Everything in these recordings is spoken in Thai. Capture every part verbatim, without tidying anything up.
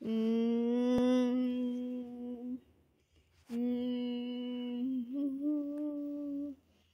อืมอืม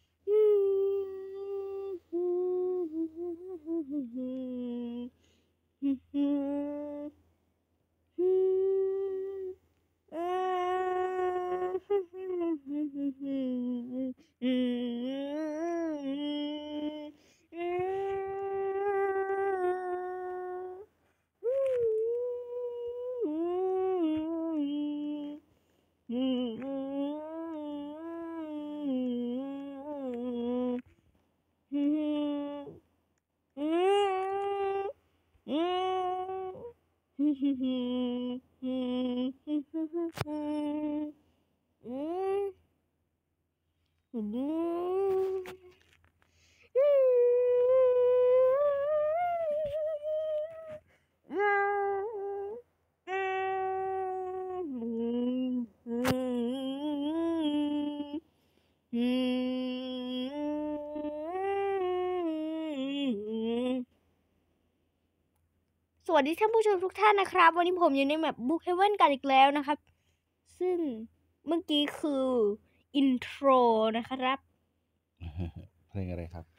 สวัสดีท่านผู้ชมทุกท่านนะครับวันนี้ผมอยู่ในแมป Brookhaven กันอีกแล้วนะครับซึ่งเมื่อกี้คืออินโทรนะครับเพลงอะไรครับ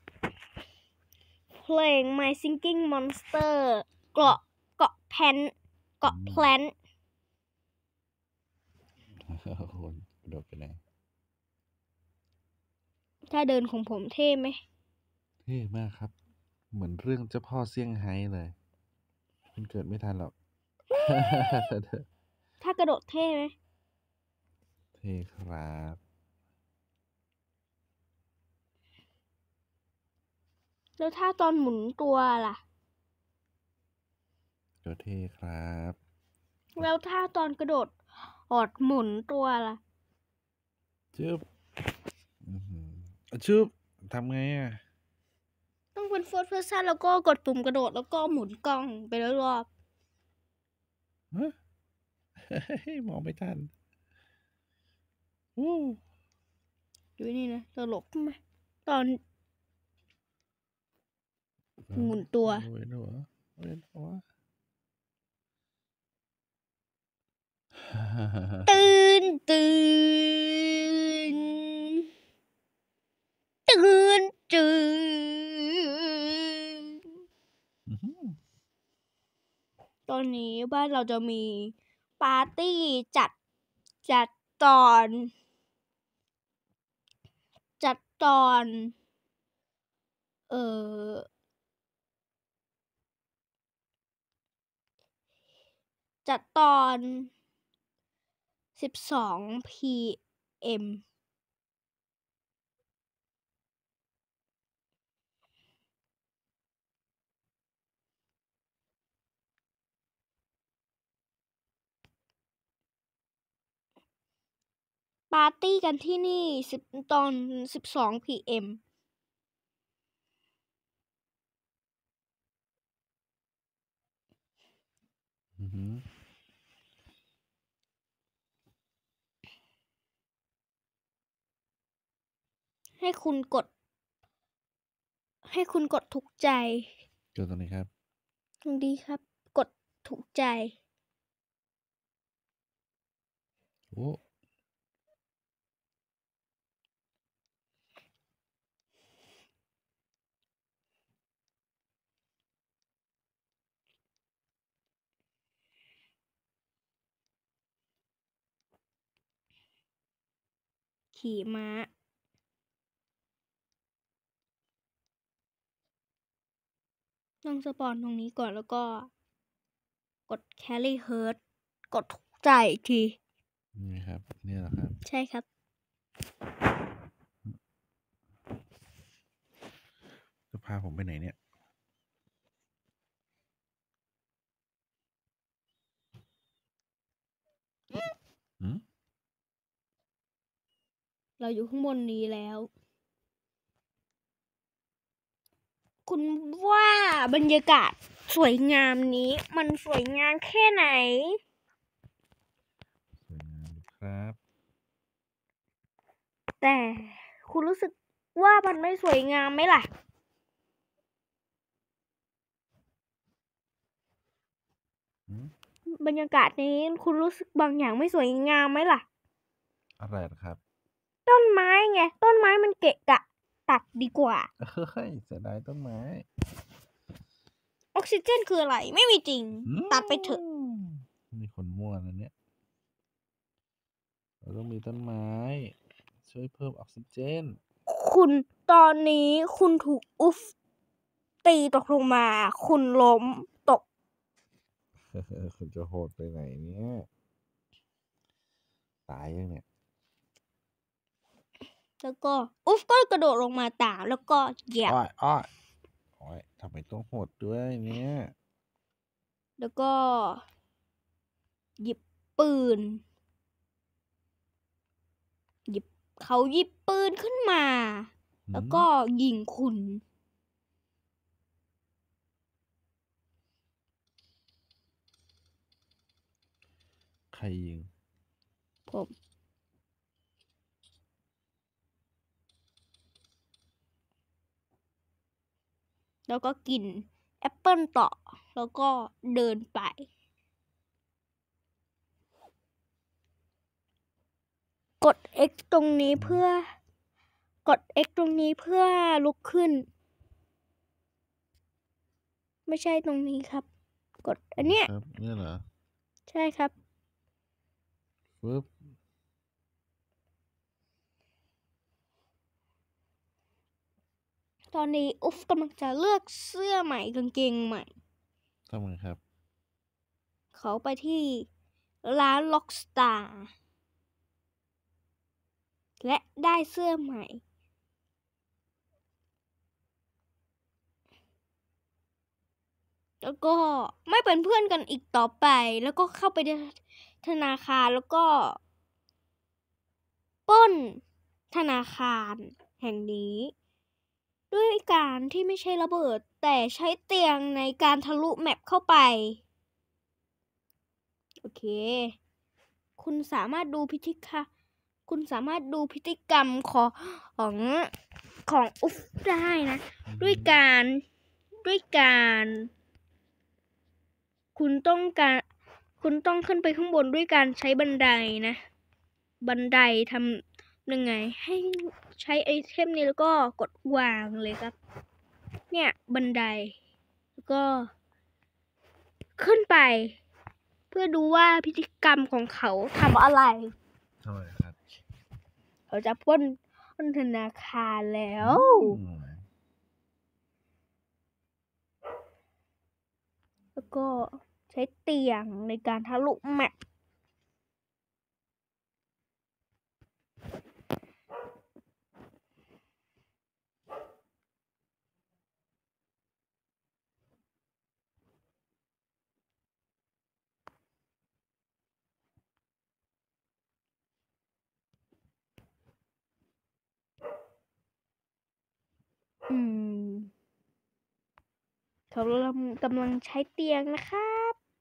เพลง My Singing Monster เกาะเกาะแพนเกาะแพลนคนโดดไปไหนถ้าเดินของผมเท่ไหมเท่มากครับเหมือนเรื่องเจ้าพ่อเซี่ยงไฮ้เลยมันเกิดไม่ทันหรอกถ้ากระโดดเท่ไหมเท่ครับแล้วถ้าตอนหมุนตัวล่ะก็เท่ครับแล้วถ้าตอนกระโดดออดหมุนตัวล่ะชึบชึบทำไงอ่ะต้องเป็น first person แล้วก็กดปุ่มกระโดดแล้วก็หมุนกล้องไปรอบฮะมองไม่ทันอู้ดูนี่นะตลกไหมตอนหมุนตัวเว้นหัวเว้นหัวตื่นตื่นตื่นตื่นตอนนี้บ้านเราจะมีปาร์ตี้จัดจัดตอนจัดตอนเอ่อจัดตอนสิบสอง พี เอ็มปาร์ตี้กันที่นี่สิบตอนสิบสอง พี เอ็มให้คุณกดให้คุณกดถูกใจกดตรงนี้ครับตรงนี้ครับกดถูกใจโอ้ขี่ม้าต้องสปอนตรงนี้ก่อนแล้วก็กด carry herd กดถูกใจอีกทีนี่ครับนี่เหรอครับใช่ครับจะพาผมไปไหนเนี่ยอืมเราอยู่ข้างบนนี้แล้วคุณว่าบรรยากาศสวยงามนี้มันสวยงามแค่ไหนสวยงามครับแต่คุณรู้สึกว่ามันไม่สวยงามไหมล่ะบรรยากาศนี้คุณรู้สึกบางอย่างไม่สวยงามไหมล่ะอะไรนะครับต้นไม้ไง ต้นไม้มันเกะกะ ตัดดีกว่าเฮ้ยเสียดายต้นไม้ออกซิเจนคืออะไร ไม่มีจริงอืมตัดไปเถอะนี่คนมั่วนะเนี่ย เราต้องมีต้นไม้ ช่วยเพิ่มออกซิเจนคุณตอนนี้คุณถูกอุฟตีตกลงมา คุณล้มตกคุณจะโหดไปไหนเนี่ย ตายยังเนี่ยแล้วก็อุฟก็กระโดดลงมาตามแล้วก็เหยียบอ้อยอ้อยโอ้ยทำไมต้องโหดด้วยเนี่ยแล้วก็ หยิบปืน หยิบเขาหยิบปืนขึ้นมาหืมแล้วก็ยิงคุณใครยิงผม แล้วก็กินแอปเปิลต่อ แล้วก็เดินไป กด X ตรงนี้เพื่อ กด X ตรงนี้เพื่อลุกขึ้น ไม่ใช่ตรงนี้ครับ กดอันเนี้ยครับ เนี่ยเหรอใช่ครับฟึบตอนนี้อุฟกำลังจะเลือกเสื้อใหม่กางเกงใหม่ทำไงครับเขาไปที่ร้านล็อกสตาร์ และได้เสื้อใหม่ แล้วก็ไม่เป็นเพื่อนกันอีกต่อไป แล้วก็เข้าไปในธนาคารแล้วก็ปล้นธนาคารแห่งนี้ ด้วยการที่ไม่ใช่ระเบิด แต่ใช้เตียงในการทะลุแมปเข้าไป โอเค คุณสามารถดูพิธีค่ะ คุณสามารถดูพฤติกรรมของของของอุฟได้นะ ด้วยการ ด้วยการ คุณต้องการ คุณต้องขึ้นไปข้างบนด้วยการใช้บันไดนะ บันไดทำยังไง ให้ใช้ไอเทมนี้แล้วก็กดวางเลยครับ เนี่ยบันได แล้วก็ ขึ้นไป เพื่อดูว่าพิธีกรรมของเขาทำอะไรทำไมครับเขาจะปล้นปล้นธนาคารแล้วอืมแล้วก็ใช้เตียงในการทะลุแมป อืม เขากำลังกำลังใช้เตียงนะครับ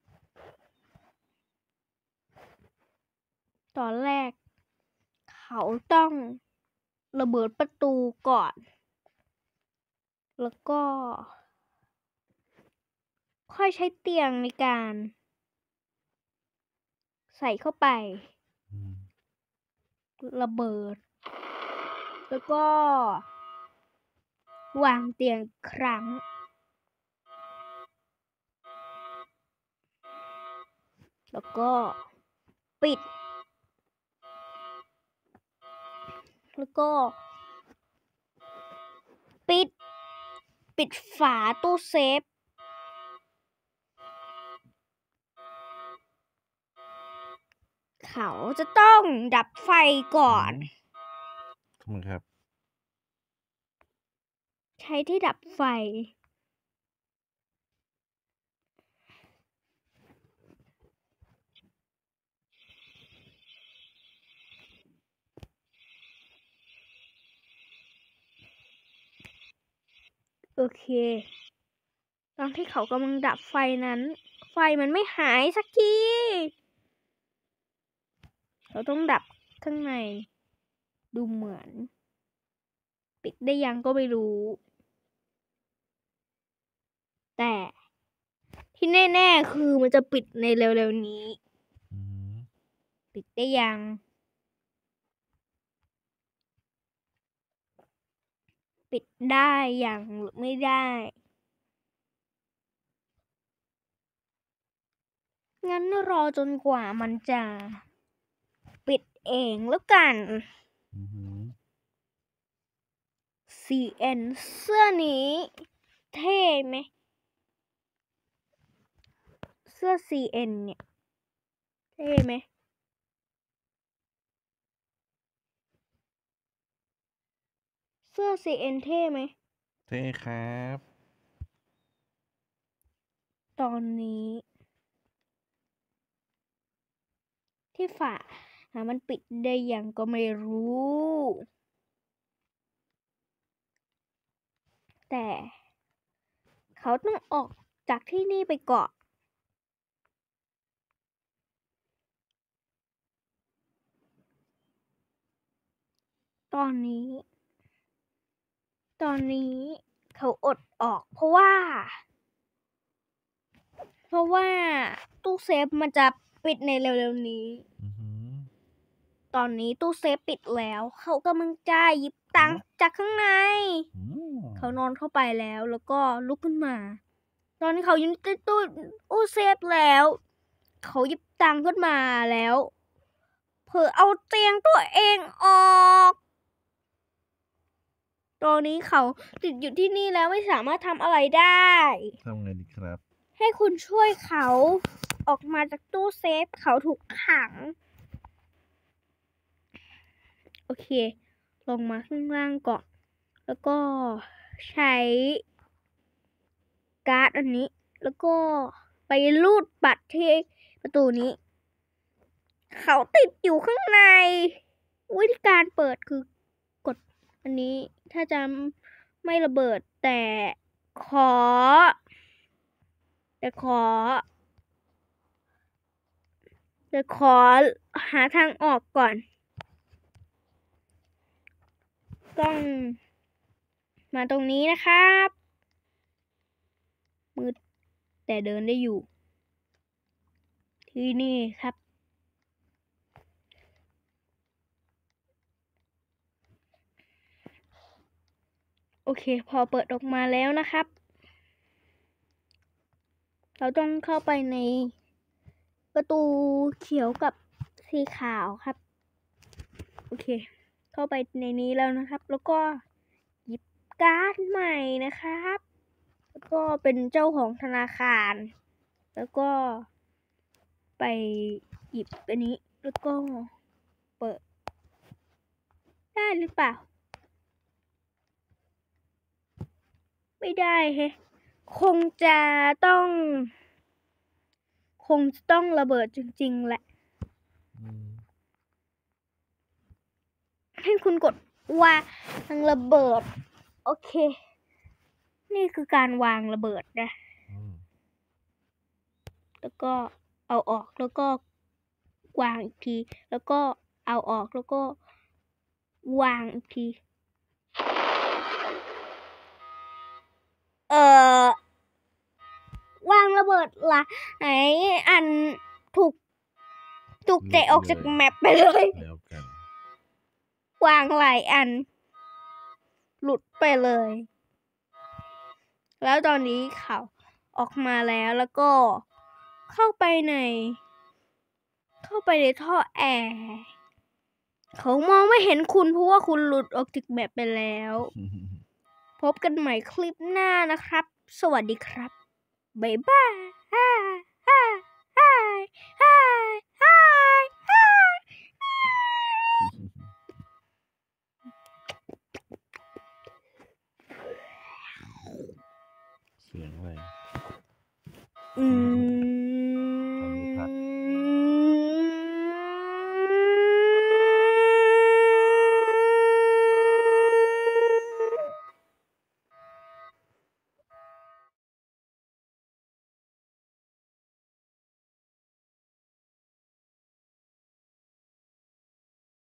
ตอนแรก เขาต้องระเบิดประตูก่อน แล้วก็ ค่อยใช้เตียงในการ ใส่เข้าไปอืมระเบิด แล้วก็ วางเตียงอีกครั้ง แล้วก็ปิด แล้วก็ ปิด ปิดฝาตู้เซฟ เขาจะต้องดับไฟก่อนทำไมครับใช้ที่ดับไฟ โอเค ตอนที่เขากำลังดับไฟนั้น ไฟมันไม่หายสักที เราต้องดับข้างใน ดูเหมือน ปิดได้ยังก็ไม่รู้ แต่ที่แน่ๆคือมันจะปิดในเร็วๆนี้อืมปิดได้ยัง ปิดได้ยังหรือไม่ได้ งั้นรอจนกว่ามันจะปิดเองแล้วกันอืมซี เอ็น เสื้อนี้เท่ไหม เสื้อ ซี เอ็น เนี่ยเท่ไหม เสื้อ ซี เอ็น เท่ไหมเท่ครับตอนนี้ ที่ฝาหามันปิดได้ยังก็ไม่รู้ แต่เขาต้องออกจากที่นี่ไปก่อน ตอนนี้ ตอนนี้เขาอดออกเพราะว่า เพราะว่าตู้เซฟมันจะปิดในเร็วๆนี้อืมตอนนี้ตู้เซฟปิดแล้ว เขากำลังจะหยิบตังค์จากข้างในอืมเขานอนเข้าไปแล้วแล้วก็ลุกขึ้นมา ตอนนี้เขาอยู่ในตู้ตู้เซฟแล้ว เขาหยิบตังค์ขึ้นมาแล้วเผลอเอาเตียงตัวเองออก ตอนนี้เขาติดอยู่ที่นี่แล้วไม่สามารถทำอะไรได้ทำไงดีครับให้คุณช่วยเขาออกมาจากตู้เซฟเขาถูกขัง โอเค ลงมาข้างล่างก่อน แล้วก็ใช้การ์ดอันนี้ แล้วก็ไปรูดบัตรที่ประตูนี้ เขาติดอยู่ข้างใน วิธีการเปิดคือกดอันนี้ ถ้าจะไม่ระเบิดแต่ขอ แต่ขอ แต่ขอหาทางออกก่อน ต้องมาตรงนี้นะครับ มืดแต่เดินได้อยู่ ที่นี่ครับ โอเค พอเปิดออกมาแล้วนะครับ เราต้องเข้าไปในประตูเขียวกับสีขาวครับ โอเค เข้าไปในนี้แล้วนะครับ แล้วก็หยิบการ์ดใหม่นะครับ แล้วก็เป็นเจ้าของธนาคาร แล้วก็ไปหยิบอันนี้ แล้วก็เปิด ได้หรือเปล่า ไม่ได้แฮะ คงจะต้อง คงจะต้องระเบิดจริงๆแหละอืมให้คุณกดวางระเบิด โอเค นี่คือการวางระเบิดนะอืมแล้วก็เอาออก แล้วก็วางอีกที แล้วก็เอาออก แล้วก็วางอีกที เอ่อ วางระเบิดหลายอันถูก ถูกเตะออกจากแมปไปเลยแล้วกันวางหลายอัน หลุดไปเลย แล้วตอนนี้เขาออกมาแล้วแล้วก็เข้าไปใน เข้าไปในท่อแอร์ เขามองไม่เห็นคุณเพราะว่าคุณหลุดออกจากแมปไปแล้ว พบกันใหม่คลิปหน้านะครับ สวัสดีครับ บ๊ายบายฮ่าฮ่าฮ่าฮ่าฮ่าฮ่าเสียงอะไรอืม